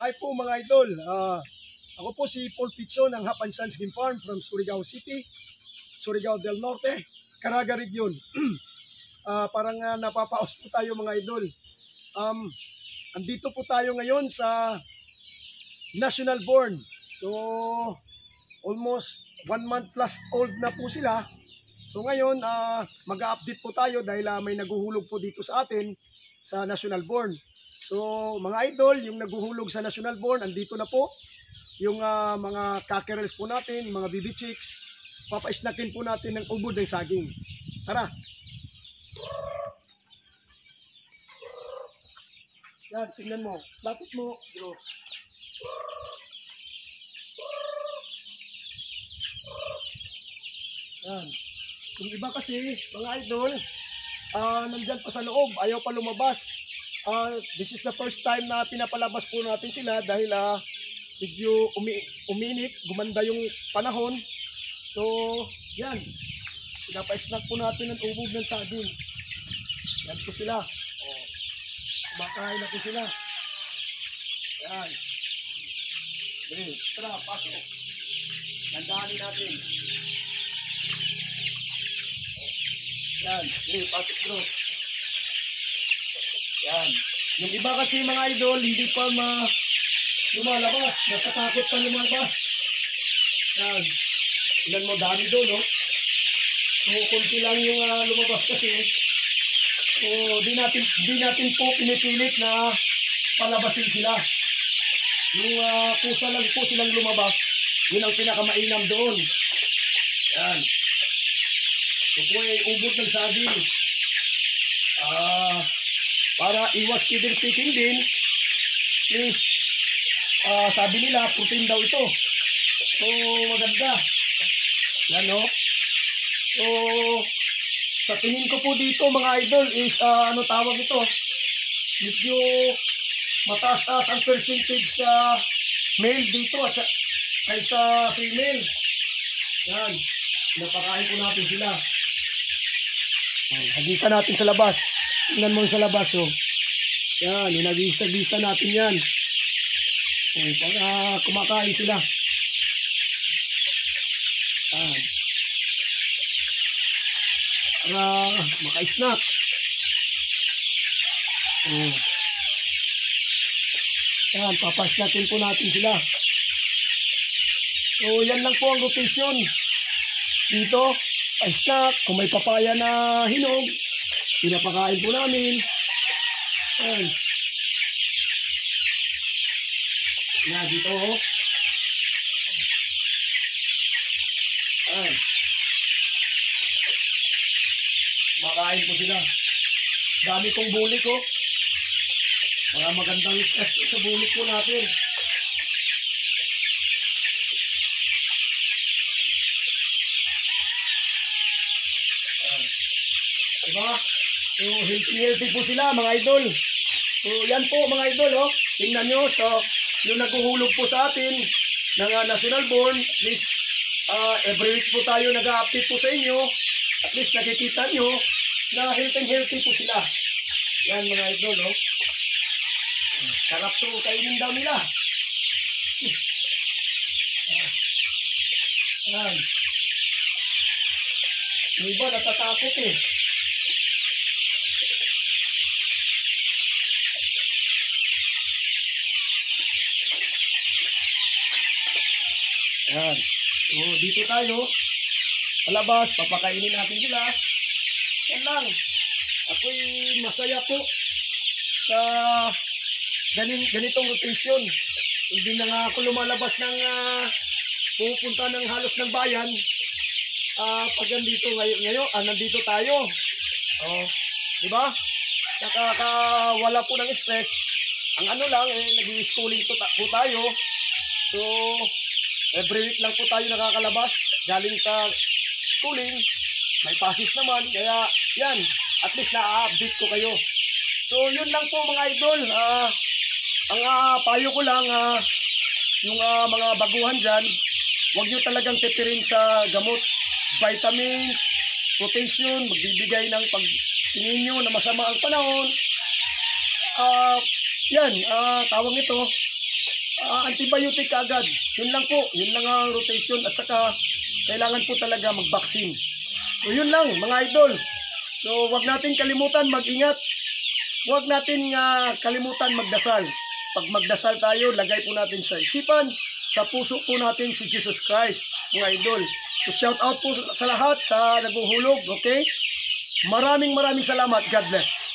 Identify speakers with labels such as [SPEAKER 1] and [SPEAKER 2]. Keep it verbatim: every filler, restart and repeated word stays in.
[SPEAKER 1] Hi po mga idol, uh, ako po si Paul Picho ng Hapan Sons Game Farm from Surigao City, Surigao del Norte, Caraga Region. uh, parang uh, napapaos po tayo mga idol. Um, andito po tayo ngayon sa National Born. So, almost one month plus old na po sila. So ngayon, uh, mag-update po tayo dahil uh, may naguhulog po dito sa atin sa National Born. So mga idol, yung naguhulog sa National Born, andito na po. Yung uh, mga cockerels po natin, mga baby chicks, papaisnakin po natin ng ubod ng saging. Tara! Yan, tingnan mo. Lapit mo, bro. Yan. Yung iba kasi, mga idol, uh, nandyan pa sa loob, ayaw pa lumabas. Uh, this is the first time na pinapalabas po natin sila dahil uh, medyo umi uminit, gumanda yung panahon. So, yan. Pinapa-snack po natin ng ubod ng saging. Yan po sila. Oh. Kumakain na po sila. Yan. Okay, tara, pasok. Nandahanin natin. Yan, okay, pasok bro. Yan. Yung iba kasi mga idol, hindi pa ma lumalabas. Natatakot pa lumalabas. Yan. Ilan mo, dami doon, no? So, kunti lang yung uh, lumabas kasi. So, di natin, di natin po pinipilit na palabasin sila. Yung uh, kusa lang po silang lumabas, yun ang pinakamainam doon. Yan. Ito po ay ubod ng saging. Ah... Uh, para iwas feeder picking din, is uh, sabi nila protein daw ito. So maganda. Yan no. So sa tingin ko po dito mga idol is uh, ano tawag ito, medyo mataas-taas ang percentage sa male dito at sa, kaysa female. Yan. Napakain po natin sila. Hagisa natin sa labas. Tingnan mo sa labas, oh. Yan, inagisa-gisa natin yan. Oh, para kumakain sila. Yan. Para maka-snack. Oh. Yan, papasnakin po natin sila. So, yan lang po ang rotation. Dito, pa-snack. Kung may papaya na hinog, pinapakain po namin. Ayan. Yan, dito oh. Ayan. Makain po sila. Dami kong bulik oh. Mga magandang stress sa bulik po natin. Ayan. Diba? So, healthy-healthy po sila mga idol. So, yan po mga idol, oh. Tingnan nyo, so, yung naghuhulog po sa atin ng uh, National Born, at least, uh, every week po tayo nag-update po sa inyo. At least nakikita nyo na healthy-healthy po sila. Yan mga idol, oh. Sarap to, kainin daw nila. Yan. Yung iba natatakot eh. Yan. So, dito tayo. Palabas, papakainin natin sila. Yan lang. Ako'y masaya po sa ganin, ganitong rotation. Hindi na nga ako lumalabas ng uh, pupunta ng halos ng bayan. Uh, pag nandito ngayon, ngayon ah, nandito tayo. Oh, di ba? Nakakawala po ng stress. Ang ano lang, eh, nag-i-schooling po, ta po tayo. So, every week lang po tayo nakakalabas galing sa schooling. May passes naman. Kaya yan, at least na-update ko kayo. So yun lang po mga idol. Uh, ang uh, payo ko lang, uh, yung uh, mga baguhan dyan, huwag nyo talagang tipirin sa gamot. Vitamins, rotation, magbibigay ng pagtingin nyo na masama ang panahon. Uh, yan, uh, tawag ito, ah, antibiotic agad. Yun lang po, yun lang ang rotation at saka kailangan po talaga mag-vaccine. So yun lang mga idol. So wag natin kalimutan mag-ingat. Wag natin uh, kalimutan magdasal. Pag magdasal tayo, lagay po natin sa isipan, sa puso po natin si Jesus Christ, mga idol. So shout out po sa lahat sa naghuhulog, okay? Maraming maraming salamat. God bless.